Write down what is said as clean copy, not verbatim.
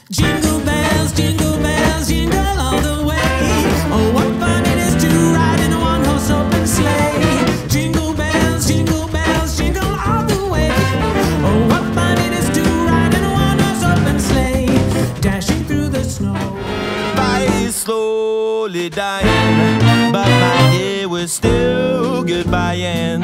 Jingle bells, jingle all the way. Oh, what fun it is to ride in a one-horse open sleigh. Jingle bells, jingle all the way. Oh, what fun it is to ride in a one-horse open sleigh. Dashing through the snow. Fire is slowly dying, but my day was still goodbying.